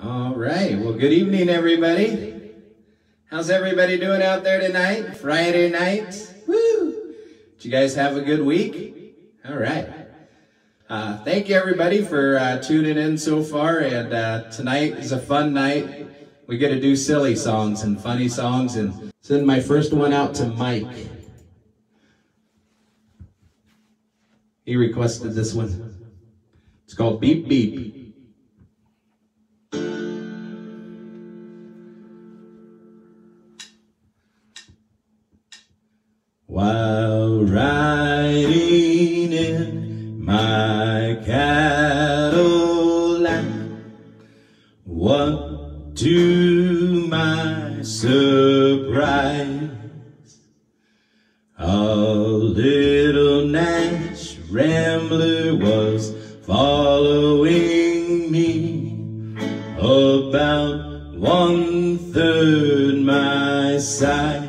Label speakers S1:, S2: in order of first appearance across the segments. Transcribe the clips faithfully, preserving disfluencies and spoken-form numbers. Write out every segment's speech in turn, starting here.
S1: All right, well, good evening, everybody. How's everybody doing out there tonight? Friday night? Woo! Did you guys have a good week? All right. Uh, thank you, everybody, for uh, tuning in so far. And uh, tonight is a fun night. We get to do silly songs and funny songs. And send my first one out to Mike. He requested this one. It's called Beep Beep. While riding in my Cadillac, what to my surprise, a little Nash Rambler was following me about one third my size.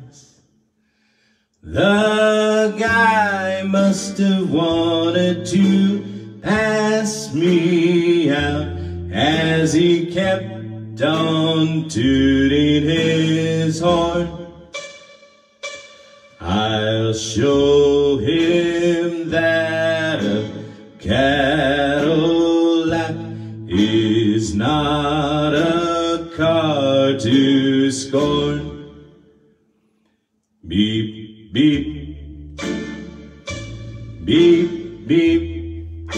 S1: The guy must have wanted to pass me out as he kept on tooting his horn. I'll show him that a Cadillac is not a car to scorn. Beep. Beep, beep, beep,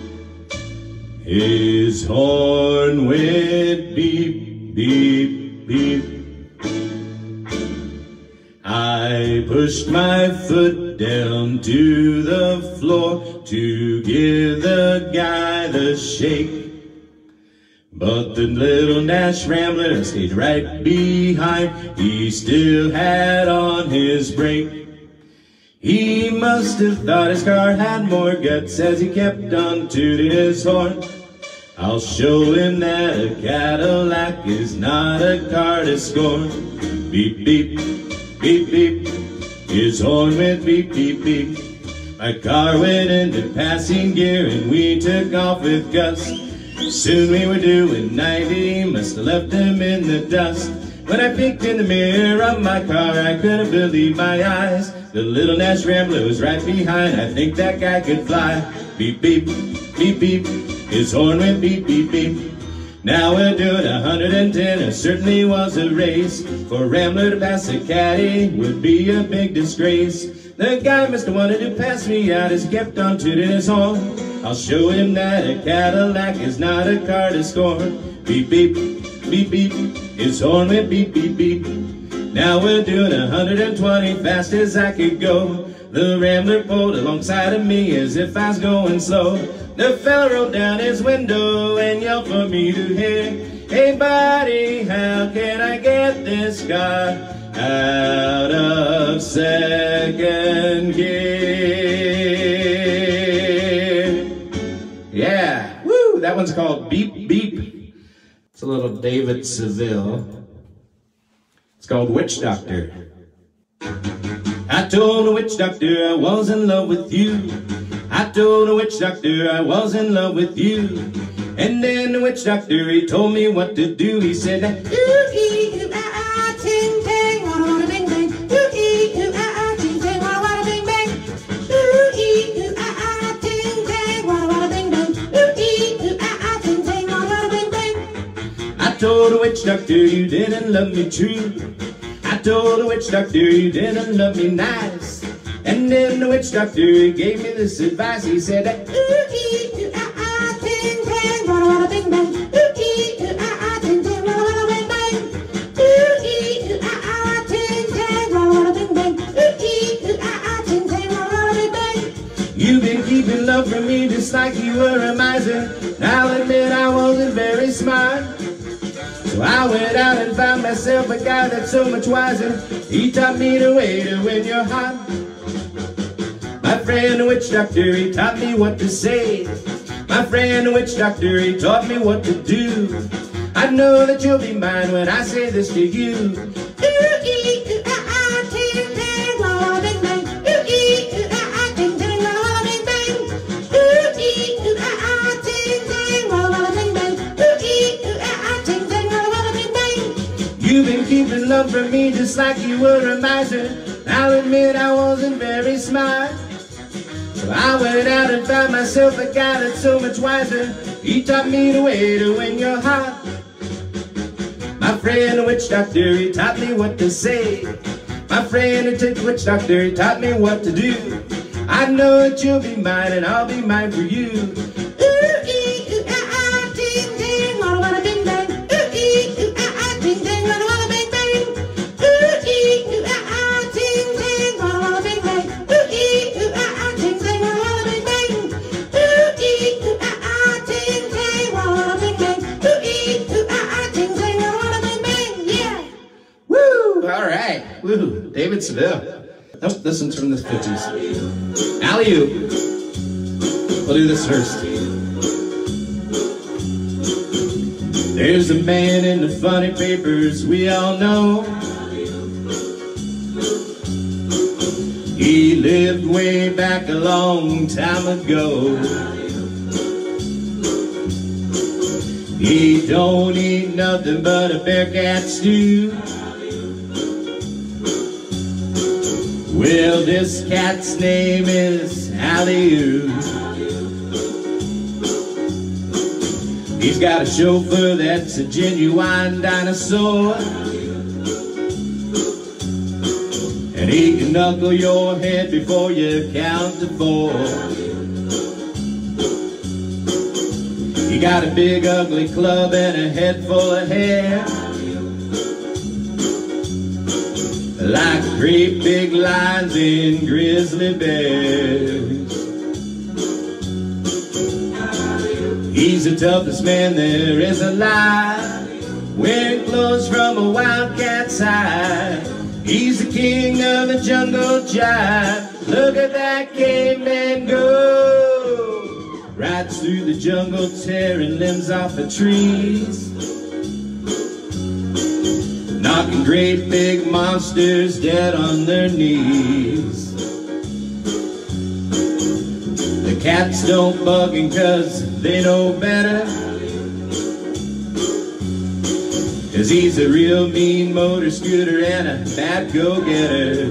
S1: his horn went beep, beep, beep. I pushed my foot down to the floor to give the guy the shake, but the little Nash Rambler stayed right behind. He still had on his brake. He must have thought his car had more guts as he kept on tooting his horn. I'll show him that a Cadillac is not a car to scorn. Beep, beep, beep, beep, his horn went beep, beep, beep. My car went into passing gear and we took off with gust. Soon we were doing ninety, must have left him in the dust. When I peeked in the mirror of my car, I couldn't believe my eyes. The little Nash Rambler was right behind. I think that guy could fly. Beep, beep, beep, beep, his horn went beep, beep, beep. Now we're doing a hundred and ten. It certainly was a race. For a Rambler to pass a caddy would be a big disgrace. The guy must have wanted to pass me out as he kept on tooting his horn. I'll show him that a Cadillac is not a car to scorn. Beep, beep, beep, beep, his horn went beep, beep, beep. Now we're doing a hundred and twenty, fast as I could go. The Rambler pulled alongside of me as if I was going slow. The fella rolled down his window and yelled for me to hear. Hey buddy, how can I get this car out of second gear? Yeah, woo, that one's called Beep Beep. It's a little David Seville. It's called Witch Doctor. I told a witch doctor I was in love with you. I told a witch doctor I was in love with you. And then the witch doctor, he told me what to do. He said, ooh-ee-ooh-ah-ah, ting-tang, wada-wada-bing-bang. Ooh-ee-ooh-ah-ah, ting-tang, wada-wada-bing-bang. Ooh-ee-ooh-ah-ah, ting-tang, wada-wada-bing-bang. Ooh-ee-ooh-ah-ah, ting-tang, wada-wada-bing-bang. I told the witch doctor you didn't love me true. I told the witch doctor you didn't love me nice. And then the witch doctor, he gave me this advice. He said, ooh-ee-ooh-ah-ah, ting-tang, wada-wada-bing-bang. Ooh-ee-ooh-ah-ah, ting-tang, wada-wada-bing-bang. Ooh-ee-ooh-ah-ah, ting-tang, wada-wada-bing-bang. Ooh-ee-ooh-ah-ah, ting-tang, wada-wada-bing-bang. You've been keeping love from me just like you were a miser. I'll admit I wasn't very smart. So I went out and found myself a guy that's so much wiser. He taught me the way to win your heart. My friend the witch doctor, he taught me what to say. My friend the witch doctor, he taught me what to do. I know that you'll be mine when I say this to you. Ooh-ee-ooh-ah-ah, ting-tang, wada-bing-bang. Ooh-ee-ooh-ah-ah, ting-tang, wada-bing-bang. Ooh-ee-ooh-ah-ah, ting-tang, wada-bing-bang. Ooh-ee-ooh-ah-ah, your love for me just like you were a miser. I'll admit I wasn't very smart, so I went out and found myself a guy that's so much wiser. He taught me the way to win your heart. My friend, a witch doctor, he taught me what to say. My friend, a witch doctor, he taught me what to do. I know that you'll be mine and I'll be mine for you. Ooh, ee, ooh, ah, ah, ding, ding, walla, walla, bing, bang. Ooh, ee, ooh, ah, ah, ding, ding, walla, walla, bing, bang. Ooh, ee, ooh, ah, ah, ding, ding, walla, walla, bing, bang. Ooh, ee, ooh, ah, ah, ding, ding, walla, walla, bing, bang. Ooh, ee, ooh, ah, ah, ding, ding, walla, walla, bing, bang. Ooh, ee, ooh, ah, ah, ding, ding, walla, walla, bing, bang. Yeah. Woo! All right. Woo! David Seville. Nope, this one's from the fifties. Alley-oop. We'll do this first. There's a man in the funny papers we all know. He lived way back a long time ago. He don't eat nothing but a bearcat stew. Well, this cat's name is Alley-oop. He's got a chauffeur that's a genuine dinosaur, and he can knuckle your head before you count to four. He got a big ugly club and a head full of hair, like great big lions and grizzly bears. He's the toughest man there is alive, wearing clothes from a wildcat's hide. He's the king of the jungle jive. Look at that caveman go! Rides through the jungle, tearing limbs off the trees, knocking great big monsters dead on their knees. The cats don't bug him cause they know better, cause he's a real mean motor scooter and a bad go-getter.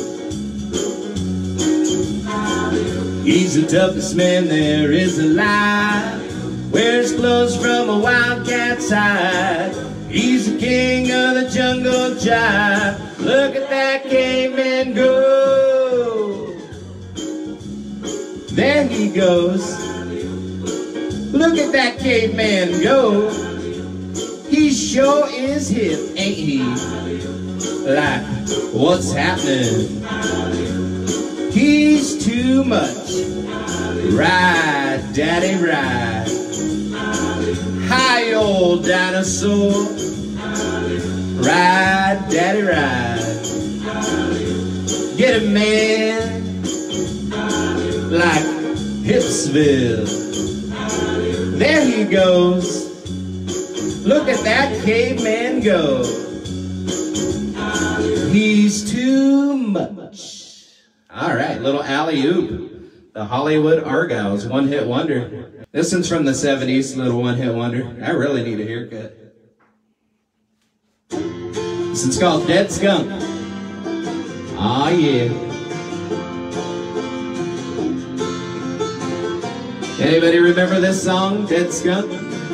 S1: He's the toughest man there is alive, wears clothes from a wildcat's hide. He's the king of the jungle jive. Look at that caveman go! There he goes. Look at that caveman go. He sure is hip, ain't he? Like, what's happening? He's too much. Ride, daddy, ride. Hi, old dinosaur. Ride, daddy, ride. Get a man like Hipsville. There he goes. Look at that caveman go. He's too much. All right, little alley-oop. The Hollywood Argyles, one-hit wonder. This one's from the seventies, little one-hit wonder. I really need a haircut. This one's called Dead Skunk. Aw, yeah. Anybody remember this song, Dead Skunk?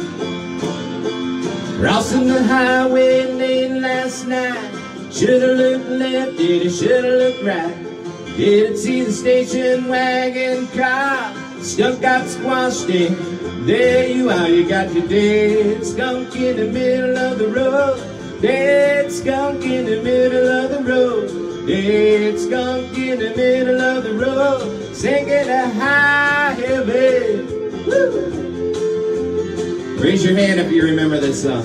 S1: Crossing the highway lane last night. Should've looked left, did it, should've looked right. Didn't see the station wagon car. Skunk got squashed in. There you are, you got your dead skunk in the middle of the road. Dead skunk in the middle of the road. Dead skunk in the middle of the road. Sinking a high heaven. Woo! Raise your hand if you remember this song.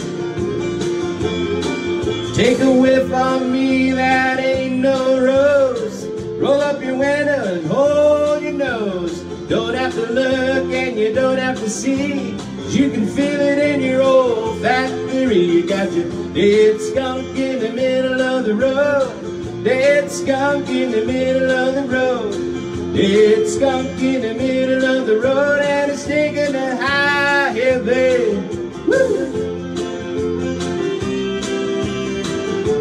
S1: Take a whiff on me, that ain't no rose. Roll up your window and hold your nose. Don't have to look and you don't have to see. You can feel it in your olfactory. You got your dead skunk in the middle of the road. Dead skunk in the middle of the road. Dead skunk in the middle of the road. And it's taking a high heaven. Woo!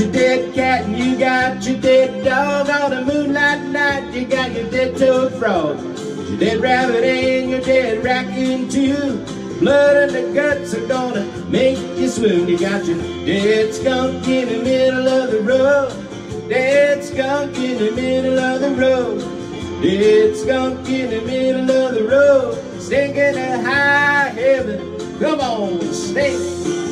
S1: your dead cat and you got your dead dog. On a moonlight night you got your dead toad frog, your dead rabbit and your dead raccoon too. Blood and the guts are gonna make you swoon. You got your dead skunk in the middle of the road, dead skunk in the middle of the road, dead skunk in the middle of the road, stinking to high heaven. Come on, stink.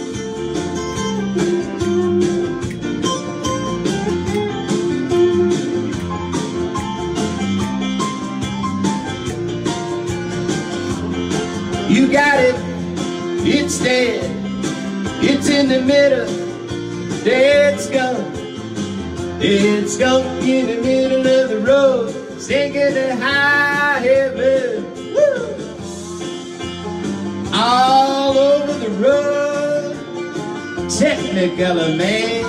S1: You got it, it's dead, it's in the middle, dead skunk, dead skunk in the middle of the road, stinking to high heaven. Woo! All over the road, Technicolor man.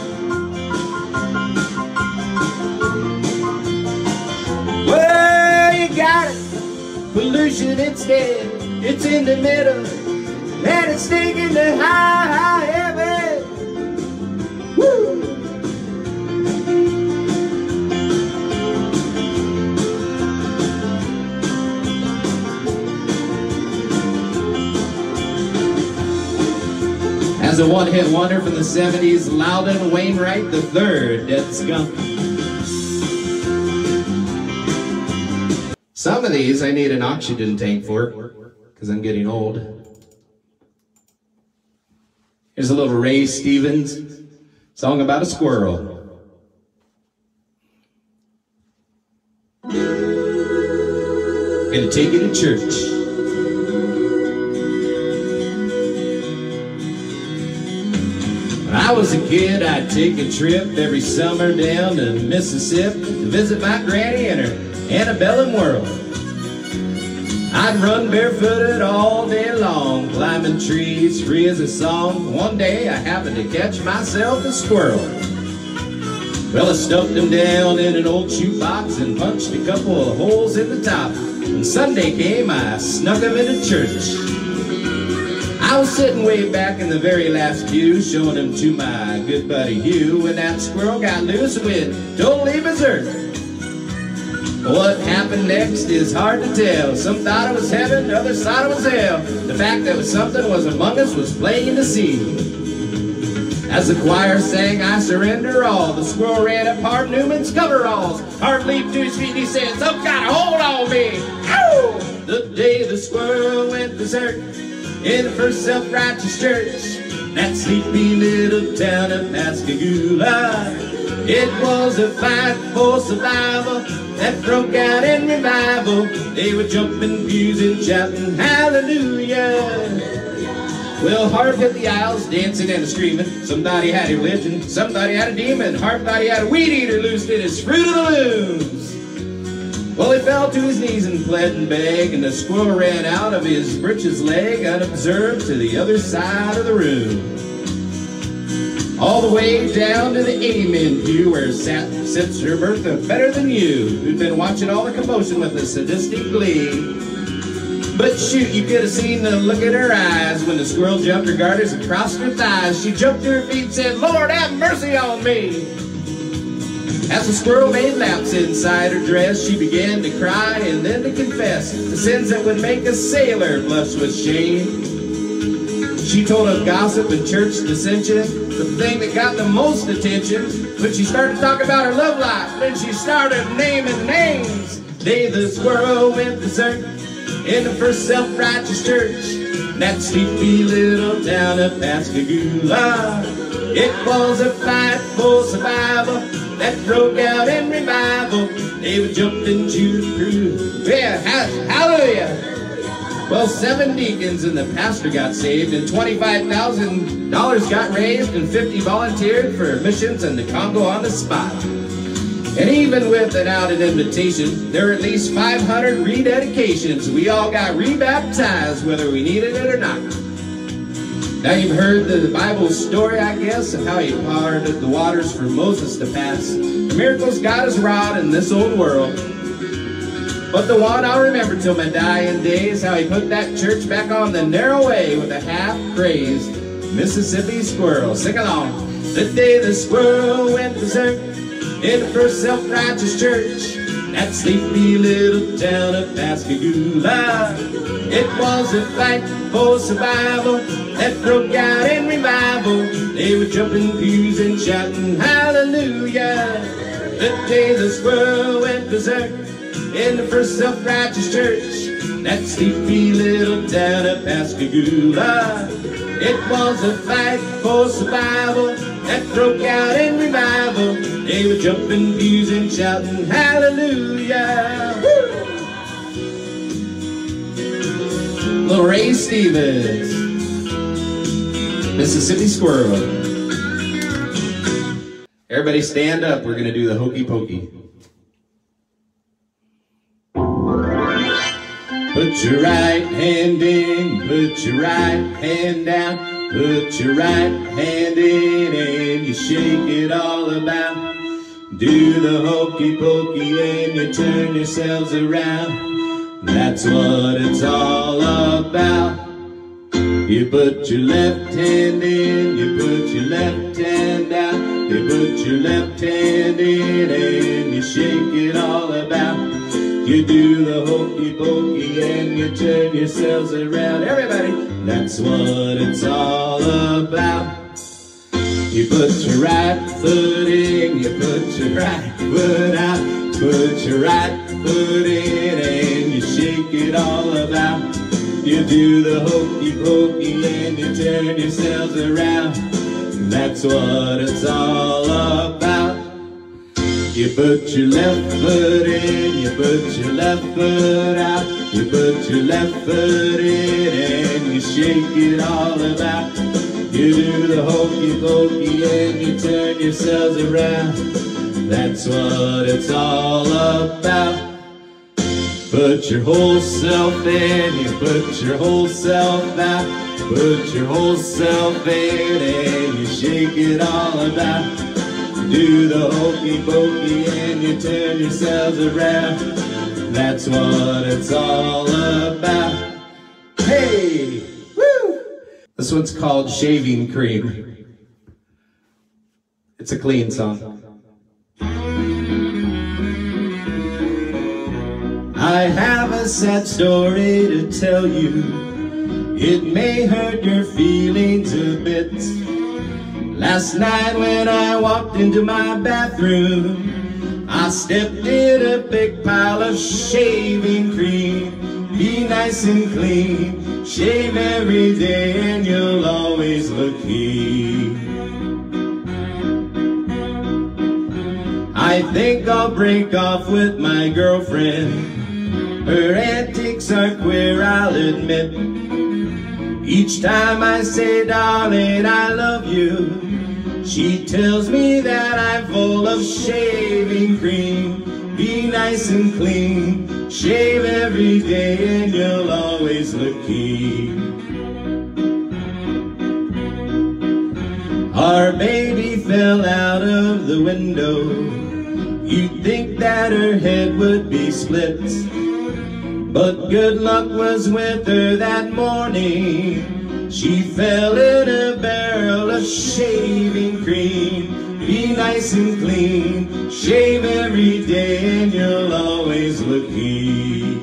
S1: Well, you got it, pollution, it's dead. It's in the middle, and it's stinking to high, high heaven. Woo! As a one-hit wonder from the seventies, Loudon Wainwright the third, Dead Skunk. Some of these I need an oxygen tank for, because I'm getting old. Here's a little Ray Stevens song about a squirrel. Gonna take you to church. When I was a kid, I'd take a trip every summer down to Mississippi to visit my granny and her antebellum world. I'd run barefooted all day long, climbing trees, free as a song. One day I happened to catch myself a squirrel. Well, I stuffed him down in an old shoebox and punched a couple of holes in the top. When Sunday came, I snuck him into church. I was sitting way back in the very last pew, showing him to my good buddy Hugh, when that squirrel got loose and went totally berserk. What happened next is hard to tell. Some thought it was heaven, others thought it was hell. The fact that something was among us was plain to see. As the choir sang, I surrender all, the squirrel ran up Hart Newman's coveralls. Hart leaped to his feet and he said, some got a hold on me. Ow! The day the squirrel went berserk in the first self-righteous church, that sleepy little town of Pascagoula. It was a fight for survival that broke out in revival. They were jumping pews and shouting hallelujah. Well, Hart hit the aisles, dancing and screaming. Somebody had a religion, somebody had a demon. Hart thought he had a weed eater loosed in his Fruit of the Looms. Well, he fell to his knees and pled and begged, and the squirrel ran out of his breeches leg unobserved to the other side of the room. All the way down to the amen pew where sat Sister Bertha Better Than You, who'd been watching all the commotion with a sadistic glee. But shoot, you could have seen the look in her eyes when the squirrel jumped her garters and crossed her thighs. She jumped to her feet and said, Lord, have mercy on me. As the squirrel made laps inside her dress, she began to cry and then to confess the sins that would make a sailor blush with shame. She told of gossip and church dissension, the thing that got the most attention. When she started talking about her love life, then she started naming names. Day the squirrel went berserk in the first self-righteous church, that sleepy little town of Pascagoula. It was a fight for survival that broke out in revival. They were jumping Jews through. Yeah, hallelujah. Well, seven deacons and the pastor got saved, and twenty-five thousand dollars got raised, and fifty volunteered for missions in the Congo on the spot. And even without an invitation, there were at least five hundred rededications. We all got rebaptized, whether we needed it or not. Now you've heard the Bible story, I guess, of how he parted the waters for Moses to pass. The miracles God has wrought in this old world. But the one I'll remember till my dying days, how he put that church back on the narrow way with a half-crazed Mississippi squirrel. Sing along. The day the squirrel went berserk in the first self-righteous church, that sleepy little town of Pascagoula. It was a fight for survival that broke out in revival. They were jumping pews and shouting hallelujah. The day the squirrel went berserk in the first self-righteous church, that sleepy little town of Pascagoula. It was a fight for survival that broke out in revival. They were jumping pews and shouting hallelujah. Woo! Little Ray Stevens, Mississippi Squirrel. Everybody stand up, we're gonna do the hokey pokey. Put your right hand in, put your right hand down, put your right hand in and you shake it all about. Do the hokey pokey and you turn yourselves around. That's what it's all about. You put your left hand in, you put your left hand out, you put your left hand in and you shake it all about. You do the hokey pokey and you turn yourselves around. Everybody, that's what it's all about. You put your right foot in, you put your right foot out, put your right foot in and you shake it all about. You do the hokey pokey and you turn yourselves around. That's what it's all about. You put your left foot in, you put your left foot out, you put your left foot in and you shake it all about. You do the hokey pokey and you turn yourselves around. That's what it's all about. Put your whole self in, you put your whole self out, put your whole self in and you shake it all about. Do the hokey pokey and you turn yourselves around. That's what it's all about. Hey! Woo! This one's called Shaving Cream. It's a clean song. I have a sad story to tell you. It may hurt your feelings a bit. Last night when I walked into my bathroom, I stepped in a big pile of shaving cream. Be nice and clean, shave every day and you'll always look clean. I think I'll break off with my girlfriend. Her antics are queer, I'll admit. Each time I say, darling, I love you, she tells me that I'm full of shaving cream. Be nice and clean, shave every day and you'll always look clean. Our baby fell out of the window. You'd think that her head would be split, but good luck was with her that morning. She fell in a barrel of shaving cream. Be nice and clean, shave every day and you'll always look clean.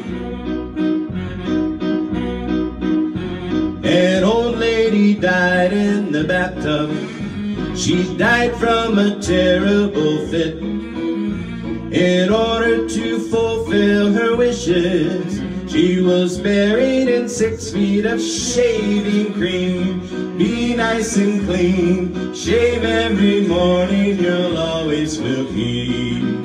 S1: An old lady died in the bathtub. She died from a terrible fit. In order to fulfill her wishes, she was buried in six feet of shaving cream. Be nice and clean, shave every morning, you'll always feel clean.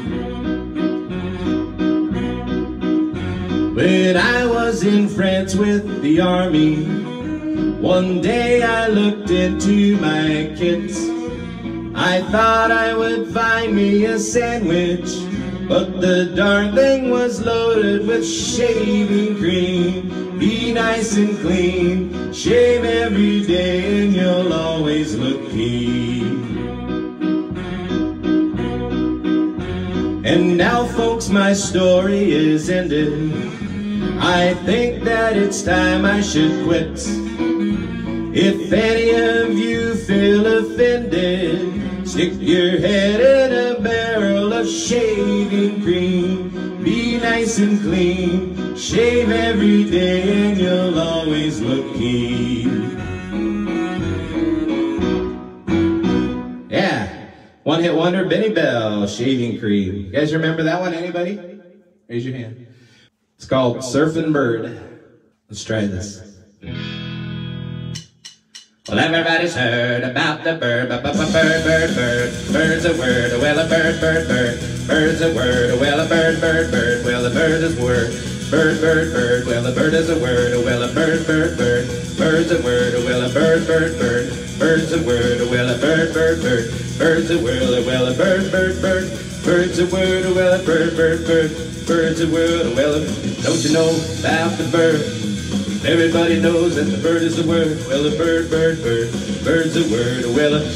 S1: When I was in France with the army, one day I looked into my kits. I thought I would find me a sandwich, but the darn thing was loaded with shaving cream. Be nice and clean, shave every day and you'll always look clean. And now folks, my story is ended. I think that it's time I should quit. If any of you feel offended, stick your head in a barrel of shaving cream. Be nice and clean, shave every day and you'll always look keen. Yeah, one hit wonder, Benny Bell, shaving cream. You guys remember that one, anybody? Raise your hand. It's called Surfing Bird. Let's try this. Well, everybody's heard about the bird, bird, bird, bird, bird. Bird's a word, well a bird, bird, bird. Bird's a word, well a bird, bird, bird. Well a bird is word, bird, bird, bird. Well a bird is a word, well a bird, bird, bird. Bird's a word, well a bird, bird, bird. Bird's a word, well a bird, bird, bird. Bird's a word, well a bird, bird, bird. Bird's a word, well a bird, bird, bird. Bird's a word, well a... Don't you know about the bird? Everybody knows that the bird is a word. Well, a bird, bird, bird. Bird's a word. Well, a...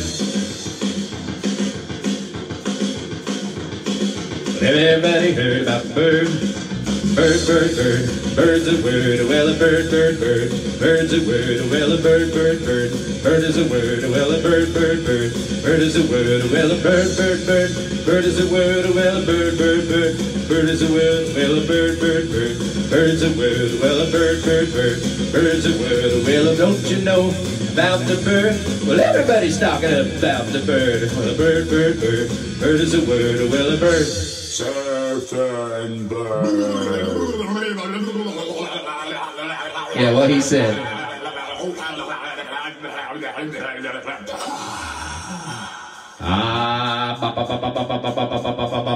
S1: Everybody heard about the bird. Bird, bird, bird. Bird's a word. Well, a bird, bird, bird. Bird's a word. Well, a bird, bird, bird. Bird is a word. Well, a bird, bird, bird. Bird is a word. Well, a bird, bird, bird. Bird is a word. Well, a bird, bird, bird. Bird is a word. Well, a bird, bird, bird. Bird's a word. Well, a bird, bird, bird. Bird's a word. Well, don't you know about the bird? Well, everybody's talking about the bird. Well, a bird, bird, bird. Bird is a word. Well, a bird. Surfing bird. Yeah, what he said. Ah, ba ba ba ba ba ba ba ba ba ba ba ba ba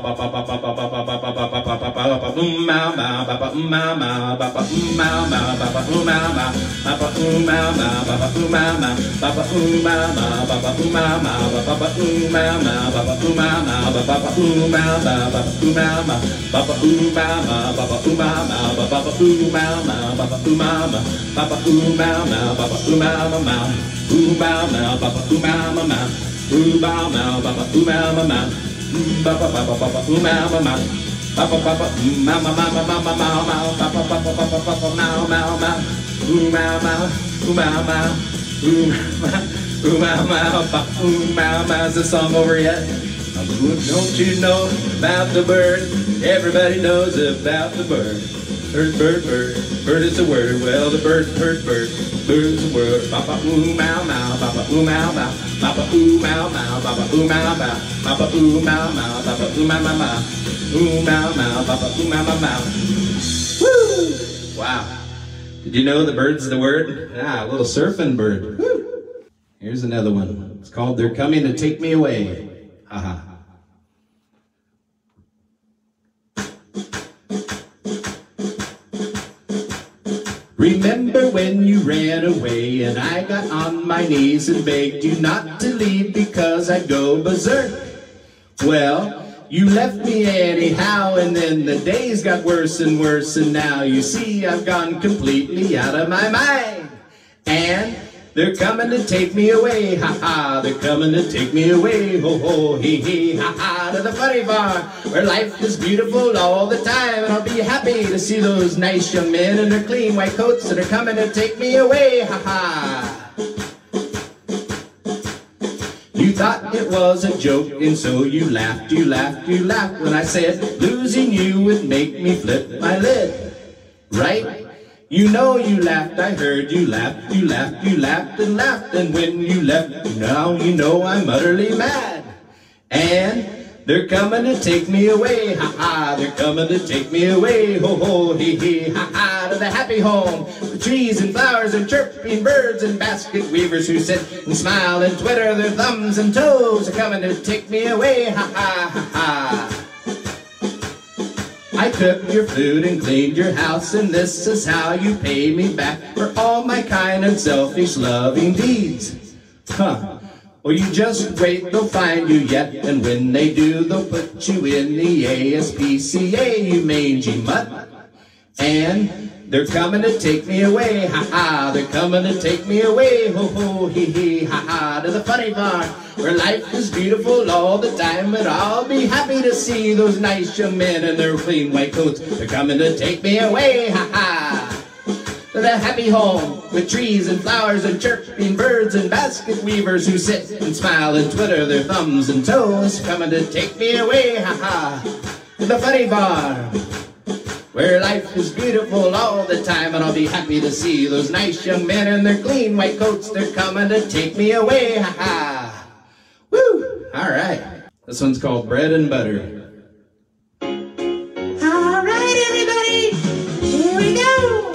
S1: Ooh bow mow, ba ba ooh mow ma mow, ba ba ba ba ba ba ooh mow ma mow, ba ba ba ba ooh mow ma mow ma mow ma mow mow, ba ba ba ba ba ba ba ba mow mow mow, ooh mow mow, ooh mow mow, ooh mow, ooh mow mow, ba ooh mow mow. Is the song over yet? Don't you know about the bird? Everybody knows about the bird. Bird, bird, bird, bird is a word. Well, the bird, bird, bird, bird's a word. Ba-ba ooh mow mow, ba-ba ooh mow mow, ba-ba ooh mow mow, ba-ba ooh mow mow, ba-ba ooh mow mow, ba-ba ooh mow mow mow, ooh mow mow, ba-ba ooh mow mow mow. Woo! Wow. Did you know the bird's the word? Ah, a little surfing bird. Woo! Here's another one. It's called They're Coming to Take Me Away. Haha. Remember when you ran away and I got on my knees and begged you not to leave because I'd go berserk? Well, you left me anyhow, and then the days got worse and worse, and now you see I've gone completely out of my mind. And they're coming to take me away, ha ha, they're coming to take me away, ho ho, hee hee, ha ha, to the funny farm, where life is beautiful all the time, and I'll be happy to see those nice young men in their clean white coats that are coming to take me away, ha ha. You thought it was a joke, and so you laughed, you laughed, you laughed, when I said losing you would make me flip my lid, right? You know you laughed, I heard you laughed, you laughed, you laughed and laughed, and when you left, now you know I'm utterly mad. And they're coming to take me away, ha ha, they're coming to take me away, ho ho, hee hee, ha ha, to the happy home, with trees and flowers and chirping birds and basket weavers who sit and smile and twitter their thumbs and toes, are coming to take me away, ha ha, ha ha. I cooked your food and cleaned your house, and this is how you pay me back for all my kind and selfish loving deeds. Huh. Well, you just wait, they'll find you yet, and when they do, they'll put you in the A S P C A, you mangy mutt. And they're coming to take me away, ha ha, they're coming to take me away, ho ho, hee hee, ha ha, to the funny farm, where life is beautiful all the time, but I'll be happy to see those nice young men in their clean white coats. They're coming to take me away, ha ha.
S2: The happy home with trees and flowers and chirping birds and basket weavers who sit and smile and twiddle their thumbs and toes, coming to take me away, ha-ha, to the funny farm, where life is beautiful all the time, and I'll be happy to see those nice young men in their clean white coats. They're coming to take me away, ha-ha. Woo! All right. This one's called Bread and Butter.
S3: All right, everybody, here we go.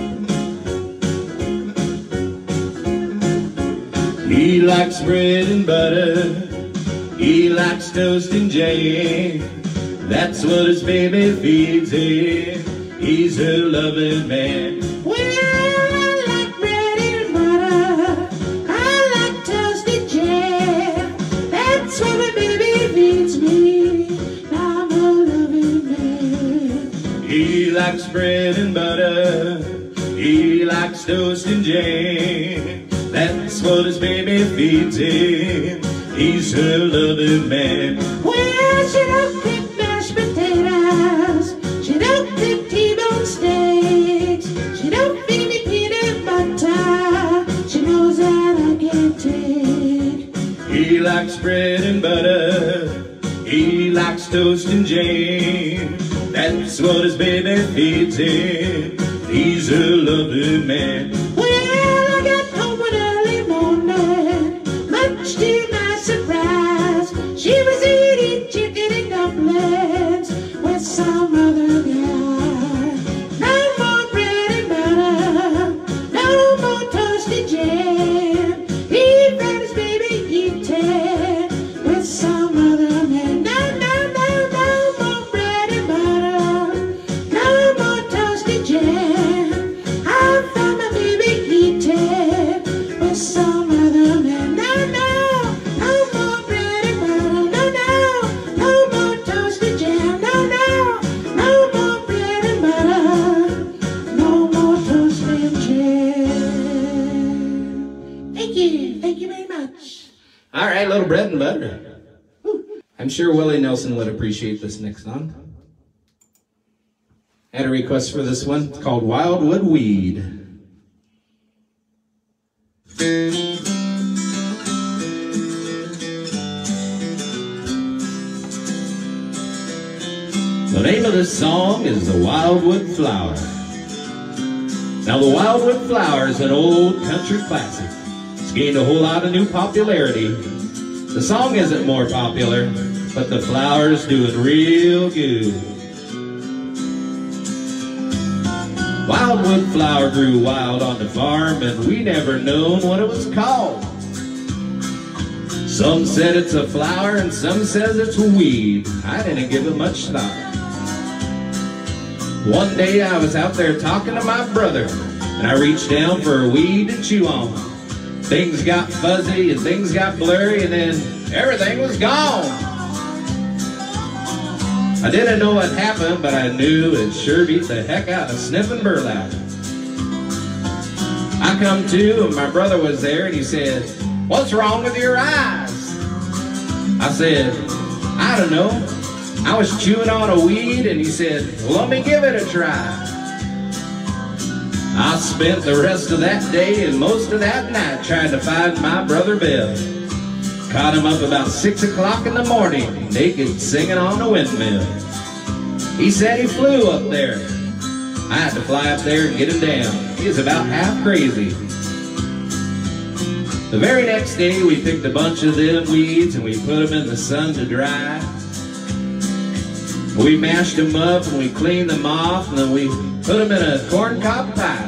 S1: He likes bread and butter. He likes toast and jam. That's what his baby feeds him. He's a loving man.
S3: Well, I like bread and butter. I like toasted jam. That's what my baby feeds me. I'm a loving man.
S1: He likes bread and butter. He likes toast and jam. That's what his baby feeds him. He's a loving man.
S3: Well, she don't pick mashed potatoes. She don't pick T-bone steaks. She don't feed me peanut butter. She knows that I can take.
S1: He likes bread and butter. He likes toast and jam. That's what his baby feeds him. He's a loving man.
S3: Well, I got home one early morning, much to my surprise. She was eating chicken and dumplings with some other guy. No more bread and butter, no more toasted jam. He found his baby eating with some other man. No, no, no, no more bread and butter, no more toasted jam. I found my baby eating with some other man. No, no, no more bread and butter. No, no, no more toasted jam. No, no, no more bread and butter. No more toasted jam. Thank you. Thank you very much.
S2: All right, little bread and butter. Whew. I'm sure Willie Nelson would appreciate this next song. I had a request for this one. It's called Wildwood Weed.
S1: The name of this song is The Wildwood Flower. Now, the Wildwood Flower is an old country classic. It's gained a whole lot of new popularity. The song isn't more popular, but the flower's doing real good. Wildwood flower grew wild on the farm, and we never known what it was called. Some said it's a flower, and some says it's a weed. I didn't give it much thought. One day I was out there talking to my brother, and I reached down for a weed to chew on. Things got fuzzy, and things got blurry, and then everything was gone. I didn't know what happened, but I knew it sure beat the heck out of sniffing burlap. I come to, and my brother was there, and he said, "What's wrong with your eyes?" I said, "I don't know. I was chewing on a weed," and he said, "Well, let me give it a try." I spent the rest of that day and most of that night trying to find my brother Bill. Caught him up about six o'clock in the morning, naked, singing on a windmill. He said he flew up there. I had to fly up there and get him down. He was about half crazy. The very next day, we picked a bunch of them weeds and we put them in the sun to dry. We mashed them up and we cleaned them off, and then we put them in a corncob pie.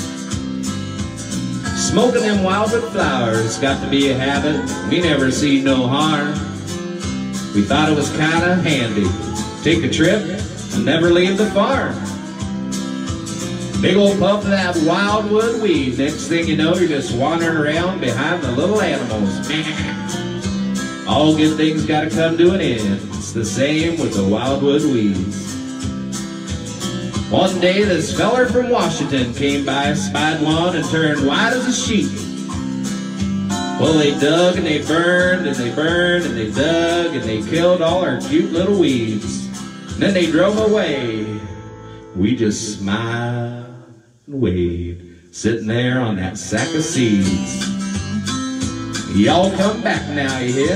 S1: Smoking them wildwood flowers got to be a habit. We never seen no harm. We thought it was kind of handy. Take a trip and never leave the farm. Big old puff of that wildwood weed. Next thing you know, you're just wandering around behind the little animals. All good things gotta come to an end. It's the same with the wildwood weeds. One day this feller from Washington came by, spied one, and turned white as a sheet. Well, they dug and they burned and they burned and they dug and they killed all our cute little weeds. And then they drove away. We just smiled
S2: Wade, sitting there on that sack of seeds. Y'all come back now, you hear?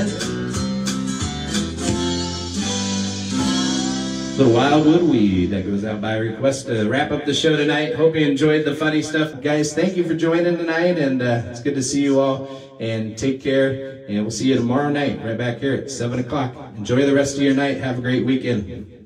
S2: Little Wildwood Weed that goes out by request to wrap up the show tonight. Hope you enjoyed the funny stuff. Guys, thank you for joining tonight, and uh, it's good to see you all. And take care, and we'll see you tomorrow night right back here at seven o'clock. Enjoy the rest of your night. Have a great weekend.